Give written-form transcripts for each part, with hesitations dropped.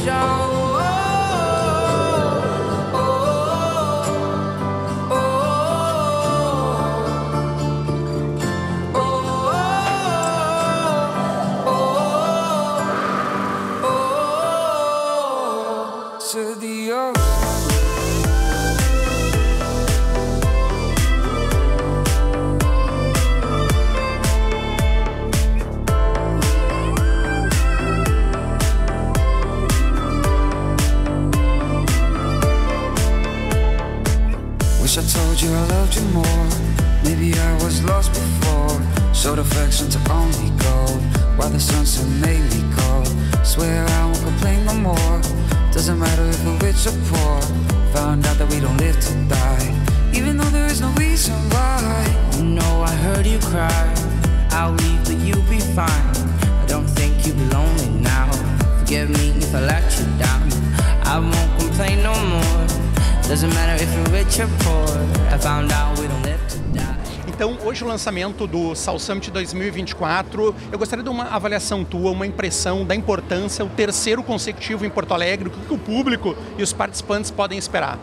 To the ocean. Wish I told you I loved you more. Maybe I was lost before. Showed affection to only gold, while the sunset made me cold. Swear I won't complain no more. Doesn't matter if we're rich or poor. Found out that we don't live to die, even though there is no reason why. You know I heard you cry. I'll leave but you'll be fine. I don't think you'll be lonely now. Forgive me if I let you down. I won't complain no more. Doesn't matter if you're rich or poor. I found out we don't live to die. Então, hoje o lançamento do South Summit 2024, eu gostaria de uma avaliação tua, uma impressão da importância, o terceiro consecutivo em Porto Alegre, o que o público e os participantes podem esperar.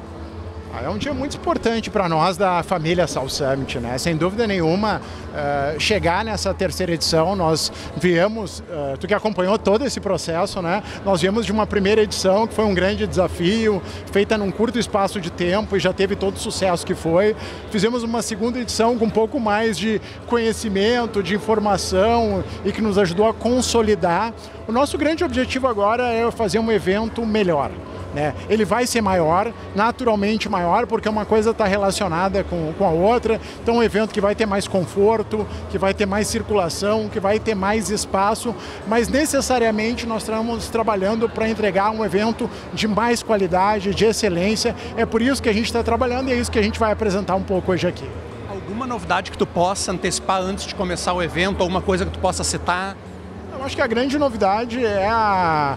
É um dia muito importante para nós da família South Summit, né? Sem dúvida nenhuma, chegar nessa terceira edição, nós viemos, tu que acompanhou todo esse processo, né? Nós viemos de uma primeira edição que foi um grande desafio, feita num curto espaço de tempo e já teve todo o sucesso que foi. Fizemos uma segunda edição com um pouco mais de conhecimento, de informação e que nos ajudou a consolidar. O nosso grande objetivo agora é fazer um evento melhor. Ele vai ser maior, naturalmente maior, porque uma coisa está relacionada com a outra. Então um evento que vai ter mais conforto, que vai ter mais circulação, que vai ter mais espaço, mas necessariamente nós estamos trabalhando para entregar um evento de mais qualidade, de excelência. É por isso que a gente está trabalhando e é isso que a gente vai apresentar um pouco hoje aqui. Alguma novidade que tu possa antecipar antes de começar o evento, alguma coisa que tu possa citar? Eu acho que a grande novidade é a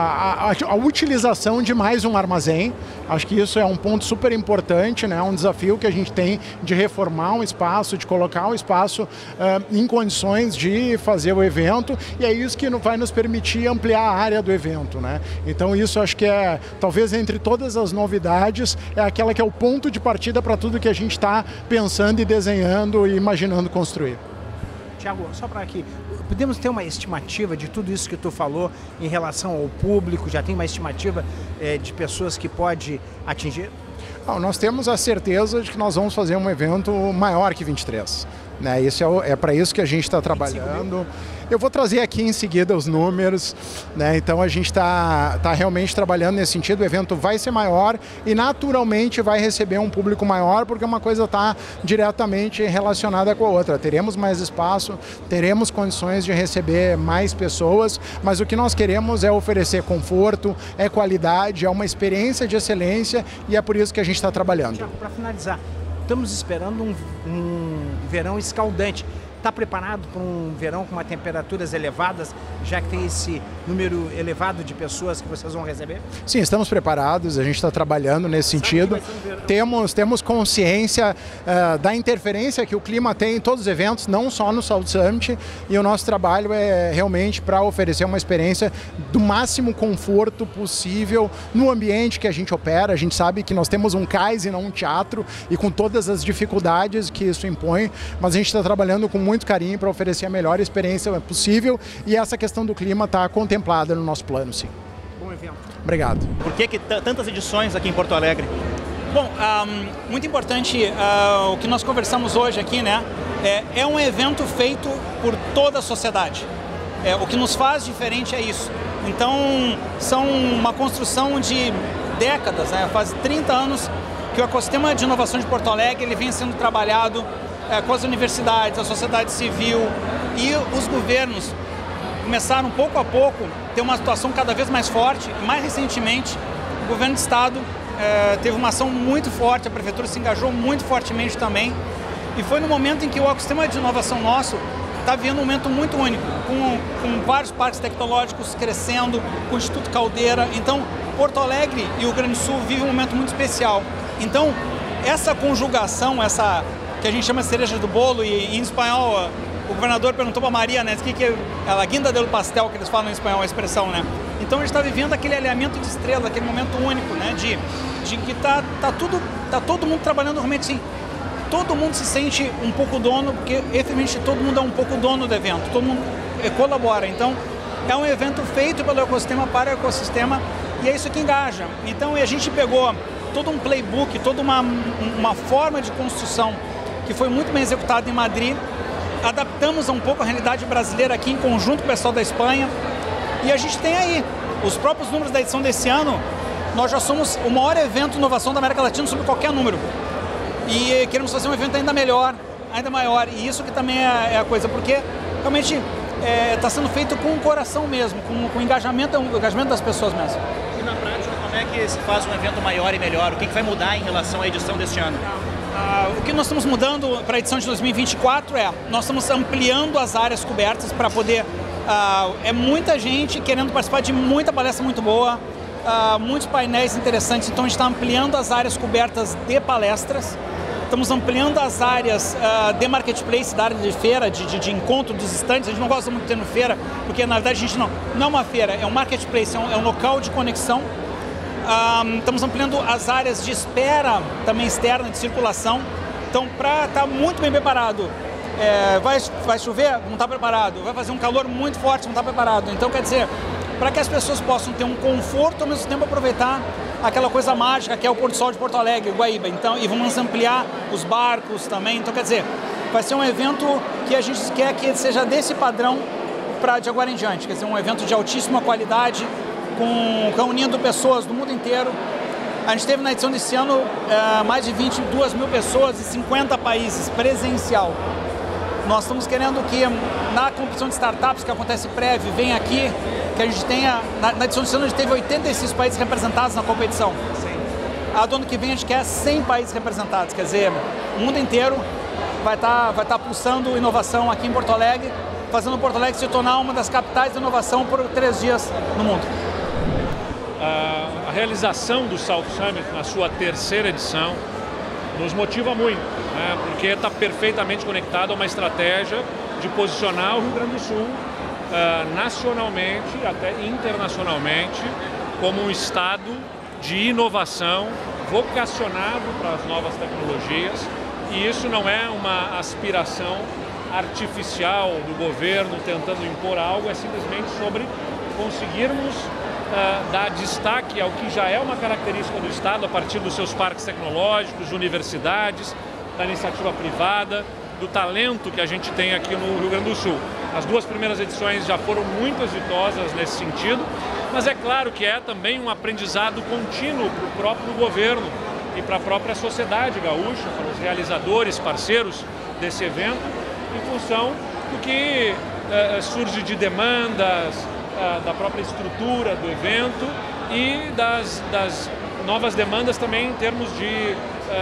utilização de mais um armazém. Acho que isso é um ponto super importante, né? Um desafio que a gente tem de reformar um espaço, de colocar um espaço em condições de fazer o evento, e é isso que vai nos permitir ampliar a área do evento, né? Então isso acho que é, talvez entre todas as novidades, é aquela que é o ponto de partida para tudo que a gente está pensando e desenhando e imaginando construir. Tiago, só para aqui, podemos ter uma estimativa de tudo isso que tu falou em relação ao público? Já tem uma estimativa de pessoas que pode atingir? Nós temos a certeza de que nós vamos fazer um evento maior que 23. Né? Isso é para isso que a gente está trabalhando. Eu vou trazer aqui em seguida os números, né? Então a gente está realmente trabalhando nesse sentido. O evento vai ser maior e naturalmente vai receber um público maior, porque uma coisa está diretamente relacionada com a outra. Teremos mais espaço, teremos condições de receber mais pessoas, mas o que nós queremos é oferecer conforto, é qualidade, é uma experiência de excelência, e é por isso que a gente está trabalhando. Tiago, para finalizar, estamos esperando um verão escaldante. Está preparado para um verão com temperaturas elevadas, já que tem esse número elevado de pessoas que vocês vão receber? Sim, estamos preparados, a gente está trabalhando nesse sentido. Temos consciência da interferência que o clima tem em todos os eventos, não só no South Summit, e o nosso trabalho é realmente para oferecer uma experiência do máximo conforto possível no ambiente que a gente opera. A gente sabe que nós temos um cais e não um teatro, e com todas as dificuldades que isso impõe, mas a gente está trabalhando com muito carinho para oferecer a melhor experiência possível, e essa questão do clima está contemplada no nosso plano, sim. Bom evento. Obrigado. Por que tantas edições aqui em Porto Alegre? Bom, muito importante o que nós conversamos hoje aqui, né? É um evento feito por toda a sociedade. O que nos faz diferente é isso. Então, são uma construção de décadas, né? Faz 30 anos que o ecossistema de inovação de Porto Alegre ele vem sendo trabalhado com as universidades, a sociedade civil e os governos começaram pouco a pouco a ter uma situação cada vez mais forte. E mais recentemente, o governo do estado teve uma ação muito forte, a prefeitura se engajou muito fortemente também, e foi no momento em que o ecossistema de inovação nosso está vivendo um momento muito único, com vários parques tecnológicos crescendo, com o Instituto Caldeira. Então, Porto Alegre e o Rio Grande do Sul vivem um momento muito especial. Então, essa conjugação, essa que a gente chama de cereja do bolo, e em espanhol o governador perguntou para a Maria, né, que é a guinda del pastel, que eles falam em espanhol, a expressão, né? Então a gente está vivendo aquele alinhamento de estrelas, aquele momento único, né, de que tá todo mundo trabalhando realmente assim. Todo mundo se sente um pouco dono, porque efetivamente todo mundo é um pouco dono do evento, todo mundo colabora. Então é um evento feito pelo ecossistema para o ecossistema e é isso que engaja. Então a gente pegou todo um playbook, toda uma forma de construção que foi muito bem executada em Madrid, adaptamos um pouco a realidade brasileira aqui em conjunto com o pessoal da Espanha e a gente tem aí os próprios números da edição desse ano. Nós já somos o maior evento de inovação da América Latina sobre qualquer número e queremos fazer um evento ainda melhor, ainda maior, e isso que também é a coisa, porque realmente está sendo feito com o coração mesmo, com o engajamento das pessoas mesmo. E na prática, como é que se faz um evento maior e melhor? O que vai mudar em relação à edição deste ano? O que nós estamos mudando para a edição de 2024 nós estamos ampliando as áreas cobertas para poder... é muita gente querendo participar de muita palestra muito boa, muitos painéis interessantes, então a gente está ampliando as áreas cobertas de palestras, estamos ampliando as áreas de marketplace, da área de feira, de encontro dos estantes. A gente não gosta muito de ter no feira, porque na verdade a gente não é uma feira, é um marketplace, é um local de conexão. Estamos ampliando as áreas de espera, também externa, de circulação. Então, para estar muito bem preparado, vai chover, não está preparado, vai fazer um calor muito forte, não está preparado. Então, quer dizer, para que as pessoas possam ter um conforto, ao mesmo tempo aproveitar aquela coisa mágica que é o Pôr do Sol de Porto Alegre, Guaíba. Então, e vamos ampliar os barcos também. Então, quer dizer, vai ser um evento que a gente quer que seja desse padrão de agora em diante. Quer dizer, um evento de altíssima qualidade, reunindo pessoas do mundo inteiro. A gente teve na edição desse ano mais de 22 mil pessoas em 50 países, presencial. Nós estamos querendo que na competição de startups que acontece prévio, vem aqui, que a gente tenha, na edição desse ano a gente teve 86 países representados na competição. Sim. A do ano que vem a gente quer 100 países representados, quer dizer, o mundo inteiro vai estar pulsando inovação aqui em Porto Alegre, fazendo Porto Alegre se tornar uma das capitais de inovação por 3 dias no mundo. A realização do South Summit na sua 3ª edição nos motiva muito, né, porque está perfeitamente conectado a uma estratégia de posicionar o Rio Grande do Sul nacionalmente, até internacionalmente, como um estado de inovação vocacionado para as novas tecnologias, e isso não é uma aspiração artificial do governo tentando impor algo, é simplesmente sobre conseguirmos dar destaque ao que já é uma característica do Estado a partir dos seus parques tecnológicos, universidades, da iniciativa privada, do talento que a gente tem aqui no Rio Grande do Sul. As 2 primeiras edições já foram muito exitosas nesse sentido, mas é claro que é também um aprendizado contínuo para o próprio governo e para a própria sociedade gaúcha, para os realizadores, parceiros desse evento, em função do que surge de demandas, da própria estrutura do evento e das novas demandas também em termos de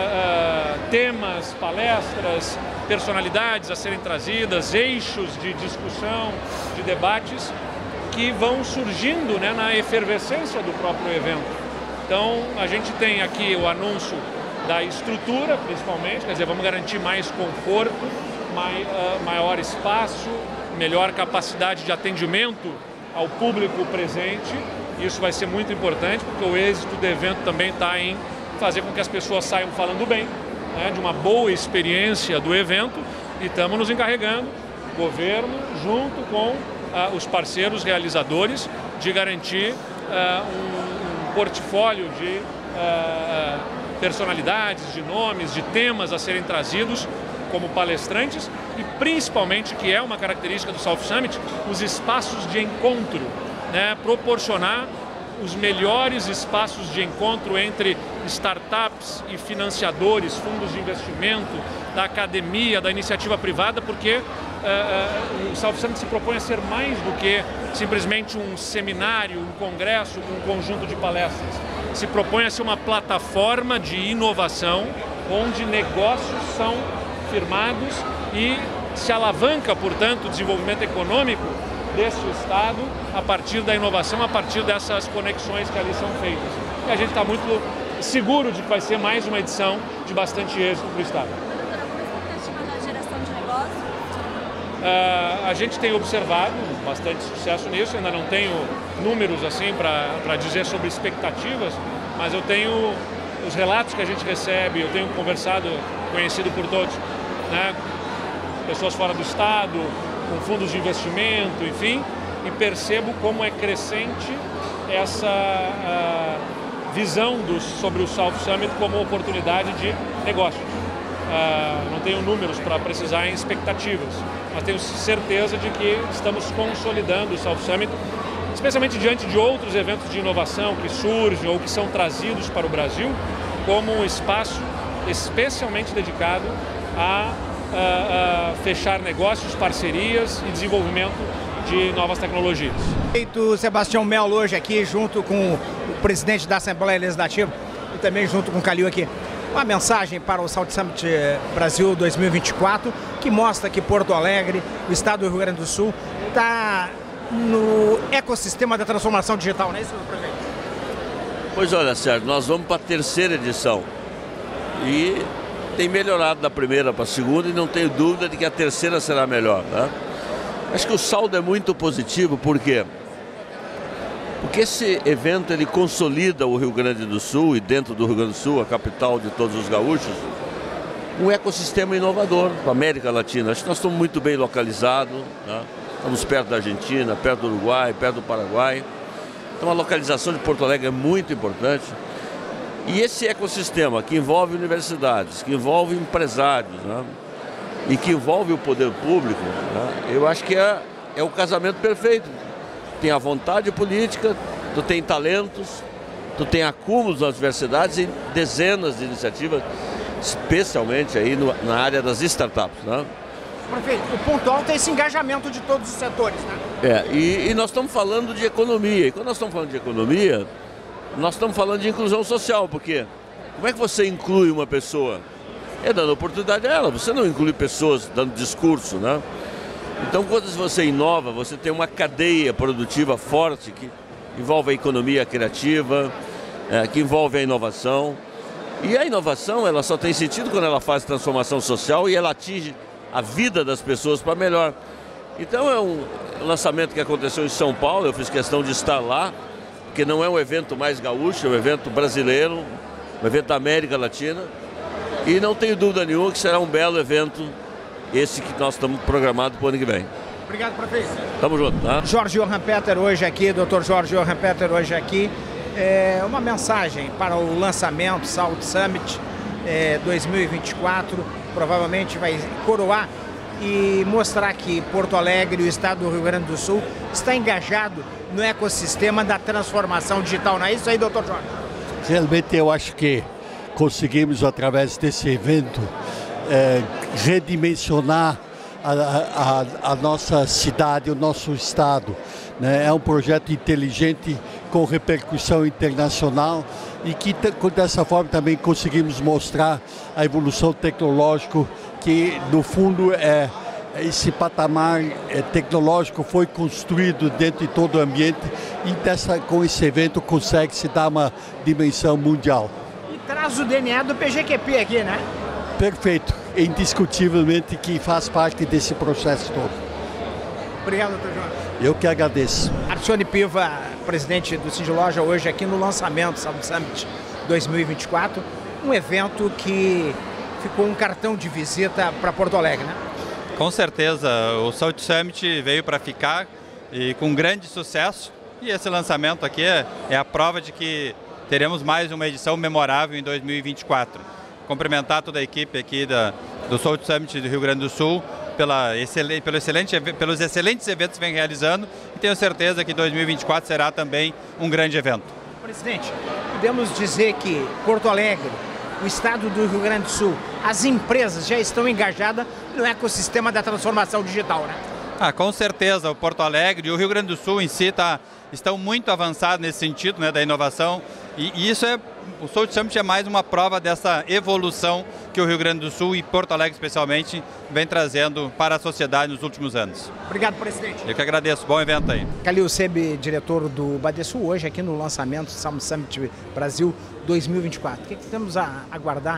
temas, palestras, personalidades a serem trazidas, eixos de discussão, de debates que vão surgindo, né, na efervescência do próprio evento. Então a gente tem aqui o anúncio da estrutura, principalmente, quer dizer, vamos garantir mais conforto, maior espaço, melhor capacidade de atendimento ao público presente. Isso vai ser muito importante, porque o êxito do evento também está em fazer com que as pessoas saiam falando bem, né, de uma boa experiência do evento, e estamos nos encarregando, governo, junto com os parceiros realizadores, de garantir um portfólio de personalidades, de nomes, de temas a serem trazidos como palestrantes e principalmente, que é uma característica do South Summit, os espaços de encontro, né? Proporcionar os melhores espaços de encontro entre startups e financiadores, fundos de investimento, da academia, da iniciativa privada, porque o South Summit se propõe a ser mais do que simplesmente um seminário, um congresso com um conjunto de palestras. Se propõe a ser uma plataforma de inovação onde negócios são firmados e se alavanca, portanto, o desenvolvimento econômico deste Estado a partir da inovação, a partir dessas conexões que ali são feitas. E a gente está muito seguro de que vai ser mais uma edição de bastante êxito para o Estado. A gente tem observado bastante sucesso nisso, ainda não tenho números assim para dizer sobre expectativas, mas eu tenho os relatos que a gente recebe, eu tenho conversado, conhecido por todos, né, pessoas fora do estado, com fundos de investimento, enfim, e percebo como é crescente essa visão sobre o South Summit como oportunidade de negócios. Não tenho números para precisar em expectativas, mas tenho certeza de que estamos consolidando o South Summit, especialmente diante de outros eventos de inovação que surgem ou que são trazidos para o Brasil, como um espaço especialmente dedicado a fechar negócios, parcerias e desenvolvimento de novas tecnologias. O Sebastião Melo hoje aqui, junto com o presidente da Assembleia Legislativa e também junto com o Calil aqui. Uma mensagem para o South Summit Brasil 2024, que mostra que Porto Alegre, o estado do Rio Grande do Sul, está no ecossistema da transformação digital, não é isso, prefeito? Pois olha, Sérgio, nós vamos para a terceira edição e tem melhorado da primeira para a segunda e não tenho dúvida de que a terceira será melhor, né? Acho que o saldo é muito positivo, por quê? Porque esse evento ele consolida o Rio Grande do Sul e dentro do Rio Grande do Sul, a capital de todos os gaúchos, um ecossistema inovador para a América Latina. Acho que nós estamos muito bem localizados, né? Estamos perto da Argentina, perto do Uruguai, perto do Paraguai. Então a localização de Porto Alegre é muito importante. E esse ecossistema que envolve universidades, que envolve empresários, né? E que envolve o poder público, né? Eu acho que é o casamento perfeito. Tem a vontade política, tu tem talentos, tu tem acúmulos nas universidades e dezenas de iniciativas, especialmente aí na área das startups, né? Prefeito, o ponto alto é esse engajamento de todos os setores, né? E nós estamos falando de economia. E quando nós estamos falando de economia, nós estamos falando de inclusão social, porque como é que você inclui uma pessoa? É dando oportunidade a ela, você não inclui pessoas dando discurso, né? Então, quando você inova, você tem uma cadeia produtiva forte que envolve a economia criativa, que envolve a inovação. E a inovação, ela só tem sentido quando ela faz transformação social e ela atinge a vida das pessoas para melhor. Então, é um lançamento que aconteceu em São Paulo, eu fiz questão de estar lá, porque não é um evento mais gaúcho, é um evento brasileiro, um evento da América Latina. E não tenho dúvida nenhuma que será um belo evento, esse que nós estamos programados para o ano que vem. Obrigado, prefeito. Tamo junto, tá? Jorge Johan Peter hoje aqui, Dr. Jorge Johan Peter hoje aqui. Uma mensagem para o lançamento South Summit 2024, provavelmente vai coroar e mostrar que Porto Alegre e o estado do Rio Grande do Sul está engajado no ecossistema da transformação digital. Não é isso aí, doutor Jorge? Realmente eu acho que conseguimos, através desse evento, redimensionar a nossa cidade, o nosso estado, né? É um projeto inteligente com repercussão internacional e que dessa forma também conseguimos mostrar a evolução tecnológica que no fundo esse patamar tecnológico foi construído dentro de todo o ambiente e com esse evento consegue-se dar uma dimensão mundial. E traz o DNA do PGQP aqui, né? Perfeito, indiscutivelmente que faz parte desse processo todo. Obrigado, doutor Jorge. Eu que agradeço. Arcione Piva, presidente do Cindy Loja, hoje aqui no lançamento do South Summit 2024, um evento que ficou um cartão de visita para Porto Alegre, né? Com certeza, o South Summit veio para ficar e com grande sucesso, e esse lançamento aqui é a prova de que teremos mais uma edição memorável em 2024. Cumprimentar toda a equipe aqui do South Summit do Rio Grande do Sul pelos excelentes eventos que vem realizando e tenho certeza que 2024 será também um grande evento. Presidente, podemos dizer que Porto Alegre, o estado do Rio Grande do Sul, as empresas já estão engajadas no ecossistema da transformação digital, né? Com certeza, o Porto Alegre e o Rio Grande do Sul em si estão muito avançados nesse sentido, né, da inovação e isso o South Summit é mais uma prova dessa evolução que o Rio Grande do Sul e Porto Alegre especialmente vem trazendo para a sociedade nos últimos anos. Obrigado, presidente. Eu que agradeço, bom evento aí. Calil Sebe, diretor do Badesul, hoje aqui no lançamento do South Summit Brasil 2024. O que temos a aguardar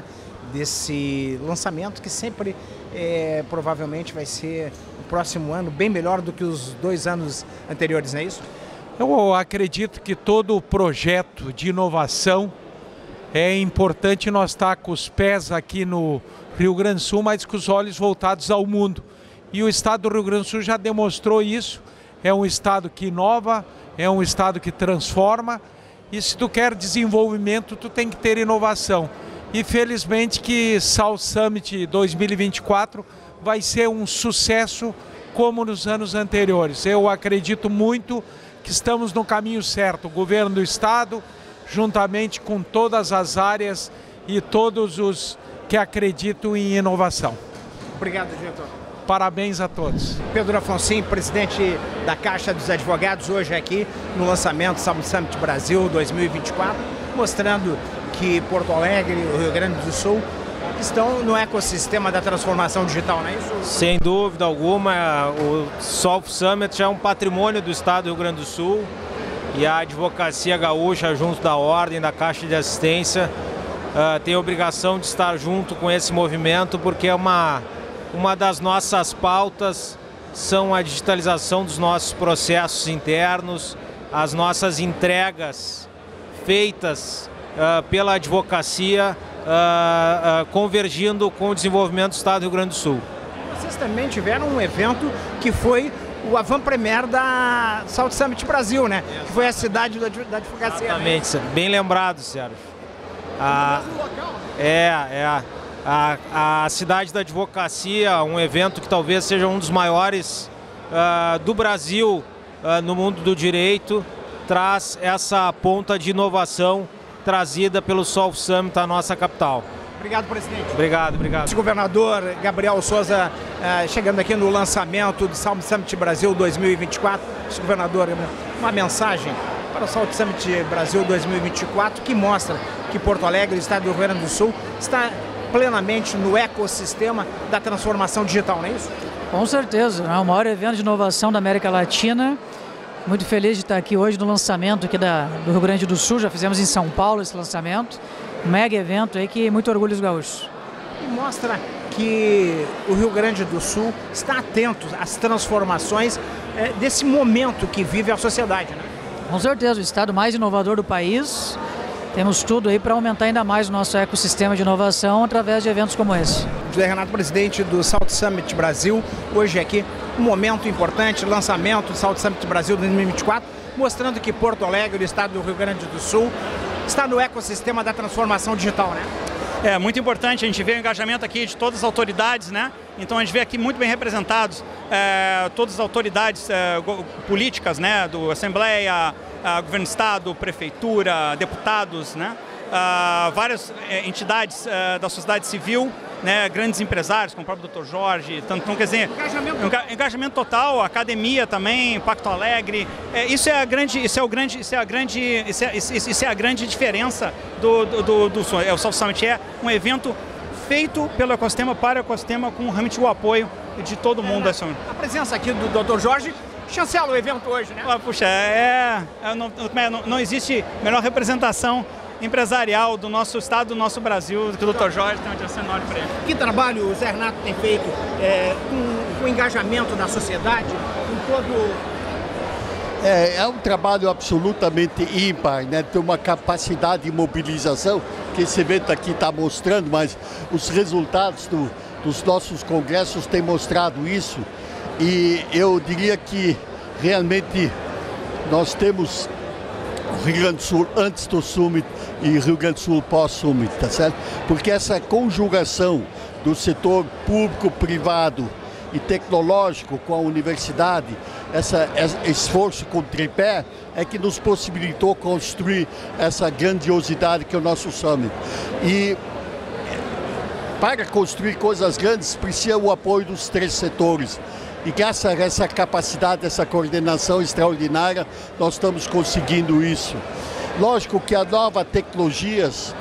desse lançamento que sempre provavelmente vai ser o próximo ano bem melhor do que os 2 anos anteriores, não é isso? Eu acredito que todo projeto de inovação é importante nós estar com os pés aqui no Rio Grande do Sul, mas com os olhos voltados ao mundo. E o estado do Rio Grande do Sul já demonstrou isso. É um estado que inova, é um estado que transforma. E se tu quer desenvolvimento, tu tem que ter inovação. E felizmente que South Summit 2024 vai ser um sucesso como nos anos anteriores. Eu acredito muito que estamos no caminho certo. O governo do estado, juntamente com todas as áreas e todos os que acreditam em inovação. Obrigado, diretor. Parabéns a todos. Pedro Afonso, presidente da Caixa dos Advogados, hoje aqui no lançamento South Summit Brasil 2024, mostrando que Porto Alegre e o Rio Grande do Sul estão no ecossistema da transformação digital, não é isso? Sem dúvida alguma, o South Summit já é um patrimônio do estado do Rio Grande do Sul e a advocacia gaúcha, junto da Ordem, da Caixa de Assistência, tem a obrigação de estar junto com esse movimento, porque é uma das nossas pautas são a digitalização dos nossos processos internos, as nossas entregas feitas pela advocacia, convergindo com o desenvolvimento do estado do Rio Grande do Sul. Vocês também tiveram um evento que foi o avant-premier da South Summit Brasil, né? Que foi a cidade da advocacia. Exatamente, né? Bem lembrado, Sérgio. A cidade da advocacia, um evento que talvez seja um dos maiores do Brasil no mundo do direito, traz essa ponta de inovação trazida pelo South Summit à nossa capital. Obrigado, presidente. Obrigado. O governador Gabriel Souza chegando aqui no lançamento do South Summit Brasil 2024. Governador, uma mensagem para o South Summit Brasil 2024 que mostra que Porto Alegre, o estado do Rio Grande do Sul, está plenamente no ecossistema da transformação digital, não é isso? Com certeza, é o maior evento de inovação da América Latina. Muito feliz de estar aqui hoje no lançamento aqui do Rio Grande do Sul. Já fizemos em São Paulo esse lançamento. Um mega evento aí que muito orgulho dos gaúchos. E mostra que o Rio Grande do Sul está atento às transformações desse momento que vive a sociedade, né? Com certeza, o estado mais inovador do país. Temos tudo aí para aumentar ainda mais o nosso ecossistema de inovação através de eventos como esse. José Renato, presidente do South Summit Brasil, hoje aqui um momento importante, lançamento do South Summit Brasil 2024, mostrando que Porto Alegre, o estado do Rio Grande do Sul, está no ecossistema da transformação digital, né? É muito importante, a gente vê o engajamento aqui de todas as autoridades, né? Então a gente vê aqui muito bem representados todas as autoridades políticas, né? Do Assembleia, Governo do Estado, Prefeitura, deputados, né? Várias entidades da sociedade civil, né? Grandes empresários, como o próprio Dr. Jorge, então quer dizer, engajamento total, academia também, Pacto Alegre, isso é a grande diferença do South Summit. É um evento feito pelo ecossistema para o ecossistema, com realmente o apoio de todo mundo. A presença aqui do Dr. Jorge chancela o evento hoje, né? Puxa, não existe melhor representação empresarial do nosso estado, do nosso Brasil, do que o Dr. Jorge. Tem uma admiração enorme para ele. Que trabalho o Zé Renato tem feito com o engajamento da sociedade, com todo... É um trabalho absolutamente ímpar, né? Tem uma capacidade de mobilização que esse evento aqui está mostrando, mas os resultados dos nossos congressos têm mostrado isso. E eu diria que realmente nós temos o Rio Grande do Sul antes do Summit e Rio Grande do Sul pós-Summit, tá certo? Porque essa conjugação do setor público-privado e tecnológico com a universidade, esse esforço com o tripé é que nos possibilitou construir essa grandiosidade que é o nosso Summit. E para construir coisas grandes precisa o apoio dos 3 setores. E graças a essa capacidade, essa coordenação extraordinária, nós estamos conseguindo isso. Lógico que as novas tecnologias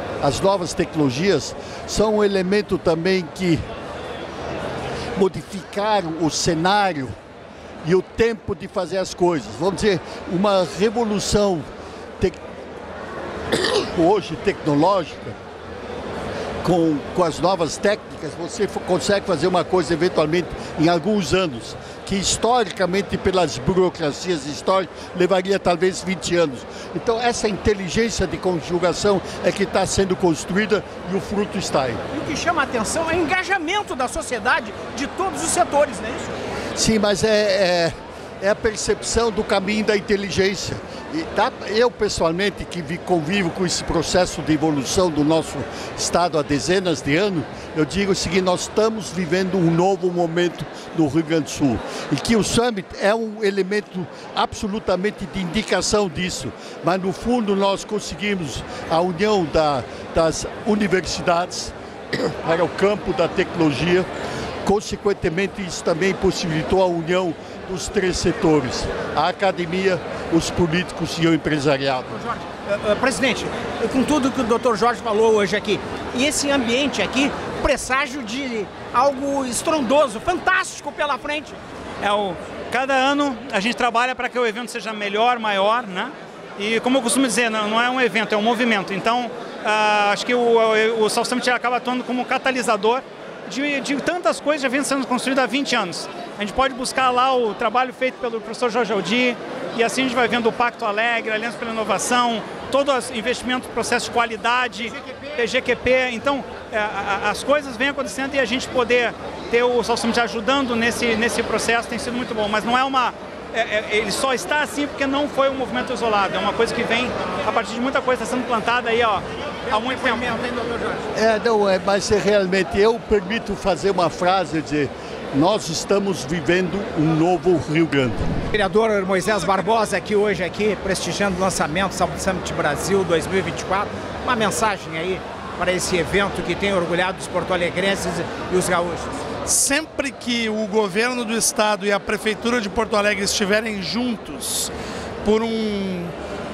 são um elemento também que modificaram o cenário e o tempo de fazer as coisas. Vamos dizer, uma revolução hoje tecnológica com as novas técnicas, você consegue fazer uma coisa eventualmente em alguns anos, que historicamente, pelas burocracias históricas, levaria talvez 20 anos. Então essa inteligência de conjugação é que está sendo construída e o fruto está aí. E o que chama a atenção é o engajamento da sociedade de todos os setores, não é isso? Sim, mas é a percepção do caminho da inteligência. E eu, pessoalmente, que convivo com esse processo de evolução do nosso Estado há dezenas de anos, eu digo o seguinte: nós estamos vivendo um novo momento no Rio Grande do Sul. E que o Summit é um elemento absolutamente de indicação disso. Mas, no fundo, nós conseguimos a união das universidades para o campo da tecnologia. Consequentemente, isso também possibilitou a união dos três setores: a academia, os políticos e o empresariado. Jorge, presidente, com tudo que o Dr. Jorge falou hoje aqui, e esse ambiente aqui, presságio de algo estrondoso, fantástico pela frente. Cada ano a gente trabalha para que o evento seja melhor, maior, né? E como eu costumo dizer, não é um evento, é um movimento. Então, acho que o South Summit acaba atuando como catalisador de tantas coisas já vêm sendo construídas há 20 anos. A gente pode buscar lá o trabalho feito pelo professor Jorge Aldi, e assim a gente vai vendo o Pacto Alegre, a Aliança pela Inovação, todo o investimento, processo de qualidade, PGQP. Então, as coisas vêm acontecendo e a gente poder ter o South Summit ajudando nesse processo tem sido muito bom. Mas não é ele só está assim porque não foi um movimento isolado. É uma coisa que vem a partir de muita coisa que está sendo plantada aí, ó, há muito tempo. Mas realmente eu permito fazer uma frase, dizer: nós estamos vivendo um novo Rio Grande. Vereador Moisés Barbosa hoje prestigiando o lançamento do South Summit Brasil 2024. Uma mensagem aí para esse evento que tem orgulhado os porto-alegrenses e os gaúchos. Sempre que o governo do estado e a prefeitura de Porto Alegre estiverem juntos por um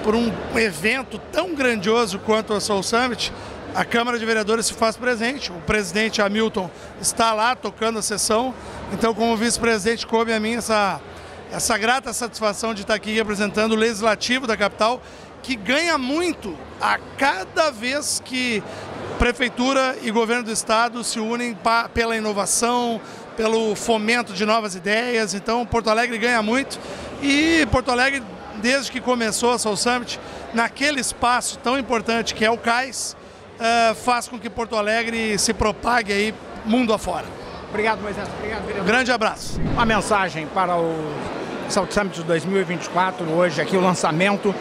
evento tão grandioso quanto o South Summit, a Câmara de Vereadores se faz presente. O presidente Hamilton está lá tocando a sessão. Então, como vice-presidente, coube a mim essa grata satisfação de estar aqui representando o Legislativo da capital, que ganha muito a cada vez que Prefeitura e Governo do Estado se unem pela inovação, pelo fomento de novas ideias. Então, Porto Alegre ganha muito. E Porto Alegre, desde que começou a South Summit, naquele espaço tão importante que é o Cais, faz com que Porto Alegre se propague aí mundo afora. Obrigado, Moisés. Obrigado, vereador. Grande abraço. Uma mensagem para o South Summit de 2024, hoje aqui o lançamento.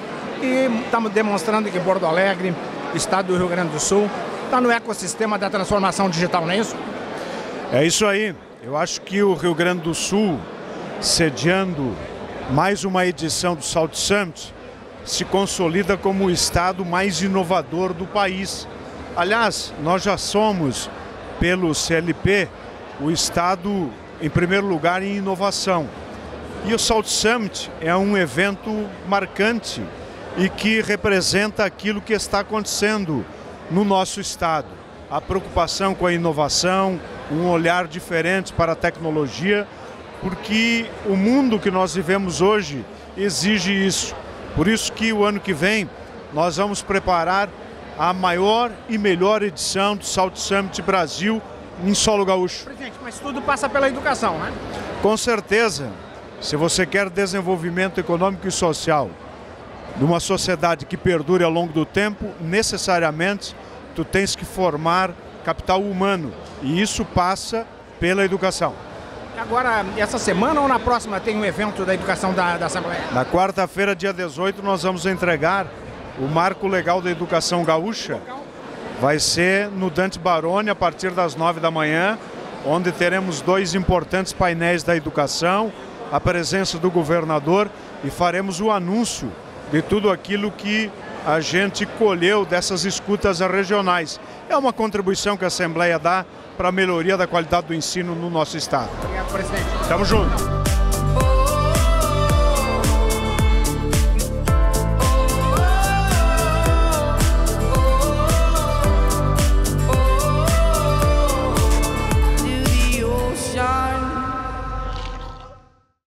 E estamos demonstrando que Porto Alegre, estado do Rio Grande do Sul, está no ecossistema da transformação digital, não é isso? É isso aí. Eu acho que o Rio Grande do Sul, sediando mais uma edição do South Summit, se consolida como o estado mais inovador do país. Aliás, nós já somos, pelo CLP, o estado em primeiro lugar em inovação. E o South Summit é um evento marcante e que representa aquilo que está acontecendo no nosso estado. A preocupação com a inovação, um olhar diferente para a tecnologia, porque o mundo que nós vivemos hoje exige isso. Por isso que o ano que vem nós vamos preparar a maior e melhor edição do South Summit Brasil em solo gaúcho. Presidente, mas tudo passa pela educação, né? Com certeza. Se você quer desenvolvimento econômico e social numa sociedade que perdure ao longo do tempo, necessariamente tu tens que formar capital humano. E isso passa pela educação. Agora, essa semana ou na próxima tem um evento da educação da Assembleia? Na quarta-feira, dia 18, nós vamos entregar o Marco Legal da Educação Gaúcha. Vai ser no Dante Baroni, a partir das 9 da manhã, onde teremos 2 importantes painéis da educação, a presença do governador, e faremos o anúncio de tudo aquilo que a gente colheu dessas escutas regionais. É uma contribuição que a Assembleia dá para a melhoria da qualidade do ensino no nosso estado. Obrigado, presidente. Tamo junto.